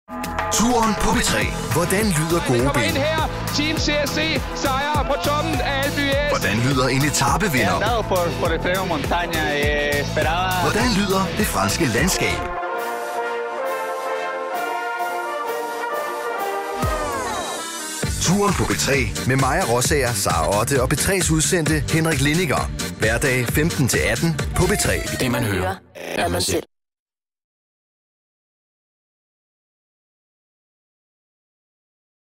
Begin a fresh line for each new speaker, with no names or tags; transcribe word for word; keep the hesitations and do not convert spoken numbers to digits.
Turen på P tre. Hvordan lyder gode
kommer
ben?
ind her. Team C S C sejrer på toppen af Alpe d'Huez.
Hvordan lyder en etapevinder?
por, por el premio montaña. Eh, esperaba...
Hvordan lyder det franske landskab? Turen på P tre med Maja Rosager, Sara Otte og P tre's udsendte Henrik Lindiger. Hverdag femten til atten på P tre.
Det man hører, er man selv.